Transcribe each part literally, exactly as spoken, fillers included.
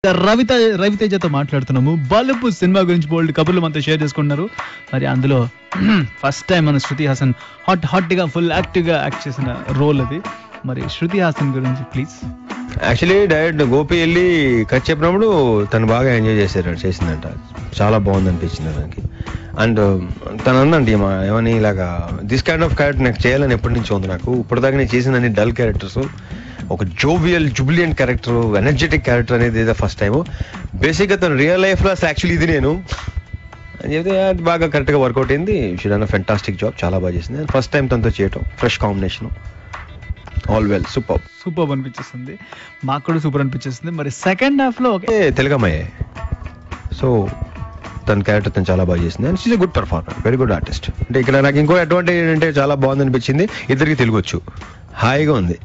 రవిత రవితేజతో మాట్లాడుతున్నాము. బలుపు సినిమా గురించి బోల్డ్ కబుర్లు మనతో షేర్ చేసుకుంటున్నారు. మరి అందులో ఫస్ట్ టైం మన శృతి హాసన్ హాట్ హాట్ గా ఫుల్ యాక్టివ్ గా యాక్ట్ చేసిన రోల్ అది. మరి శృతి హాసన్ గురించి ప్లీజ్. యాక్చువల్లీ డైరెక్ట్ గోపి వెళ్ళి కట్ చెప్పినప్పుడు తను బాగా ఎంజాయ్ చేశారు, చేసిందంట. చాలా బాగుంది అనిపించింది దానికి. అండ్ తను అందండి ఏమని ఇలాగా దిస్ కైండ్ ఆఫ్ క్యారెక్టర్ నాకు చేయాలని ఎప్పటి నుంచి ఉంది. నాకు ఇప్పటిదాకా నేను చేసిన అన్ని డల్ క్యారెక్టర్స్, ఒక jovial jubilant character, energetic character అనేది ఇదే ఫస్ట్ టైం. బేసిక్గా తను రియల్ లైఫ్లో యాక్చువల్లీ ఇది నేను అని చెప్తే అది బాగా కరెక్ట్గా వర్కౌట్ అయింది. షీ డన్ ఫెంటాస్టిక్ జాబ్, చాలా బాగా చేసింది. ఫస్ట్ టైం తనతో చేయటం, fresh combination, all well, super super అనిపించేస్తుంది. మాకు కూడా సూపర్ అనిపించేస్తుంది. మరి సెకండ్ హాఫ్ లో ఓకే తెలుగమ్మాయే, సో తన క్యారెక్టర్ తను చాలా బాగా చేసింది. And she's a good performer, very good artist. అంటే ఇక్కడ నాకు ఇంకో అడ్వాంటేజ్ ఏంటంటే చాలా బాగుంది అనిపించింది. ఇద్దరికి తెలుగు వచ్చు, హాయిగా ఉంది.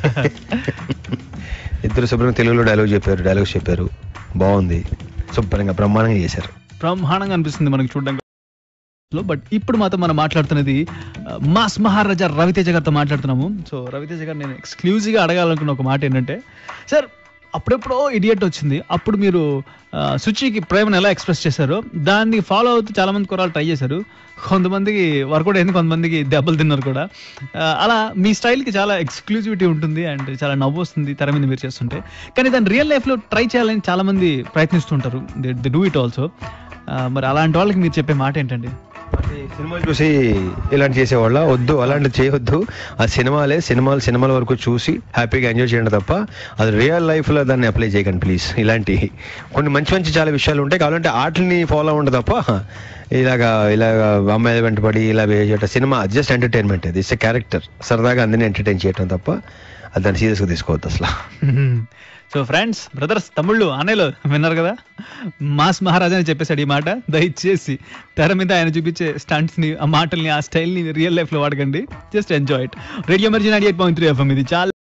ఇద్దరు శుభ్రంగా తెలుగులో డైలాగ్ చెప్పారు, డైలాగ్స్ చెప్పారు, బాగుంది, శుభ్రంగా బ్రహ్మాండంగా చేశారు. బ్రహ్మాండంగా అనిపిస్తుంది మనకి చూడడానికి. బట్ ఇప్పుడు మాత్రం మనం మాట్లాడుతున్నది మాస్ మహారాజా రవితేజ గారితో మాట్లాడుతున్నాము. సో రవితేజ గారు నేను ఎక్స్క్లూజివ్గా అడగాలనుకున్న ఒక మాట ఏంటంటే, సార్ అప్పుడెప్పుడో ఇడియట్ వచ్చింది, అప్పుడు మీరు శుచికి ప్రేమను ఎలా ఎక్స్ప్రెస్ చేశారో దాన్ని ఫాలో అవుతూ చాలా మంది కుర్రాళ్ళు ట్రై చేశారు. కొంతమందికి వర్కౌట్ అయింది, కొంతమందికి దెబ్బలు తిన్నారు కూడా. అలా మీ స్టైల్కి చాలా ఎక్స్క్లూజివిటీ ఉంటుంది అండ్ చాలా నవ్వు వస్తుంది తెర మీద మీరు చేస్తుంటే. కానీ దాన్ని రియల్ లైఫ్లో ట్రై చేయాలని చాలా మంది ప్రయత్నిస్తుంటారు, they they do it also. మరి అలాంటి వాళ్ళకి మీరు చెప్పే మాట ఏంటండి? సినిమాలు చూసి ఇలాంటి చేసేవాళ్ళ వద్దు, అలాంటి చేయొద్దు. ఆ సినిమాలే సినిమాలు సినిమాల వరకు చూసి హ్యాపీగా ఎంజాయ్ చేయండి తప్ప అది రియల్ లైఫ్లో దాన్ని అప్లై చేయకండి ప్లీజ్. ఇలాంటి కొన్ని మంచి మంచి చాలా విషయాలు ఉంటాయి, కావాలంటే ఆటల్ని ఫాలో అవ్వండి తప్ప ఇలాగా ఇలాగా అమ్మాయి వెంటబడి ఇలా బిహేవ్ చేయటం. సినిమా జస్ట్ ఎంటర్టైన్మెంట్, అది ఇట్స్ ఎ క్యారెక్టర్, సరదాగా అందరినీ ఎంటర్టైన్ చేయటం తప్ప అది దాన్ని సీరియస్గా తీసుకోవద్దు అసలు. సో ఫ్రెండ్స్, బ్రదర్స్, తమ్ముళ్ళు, అన్నయ్యలు విన్నారు కదా, మాస్ మహారాజా అని చెప్పేశాడు ఈ మాట. దయచేసి తెర మీద ఆయన చూపించే స్టంట్స్ని, ఆ మాటల్ని, ఆ స్టైల్ని రియల్ లైఫ్లో వాడకండి. Just enjoy it. రేడియో ఎమర్జీ ninety eight point three FM ఇది చాలా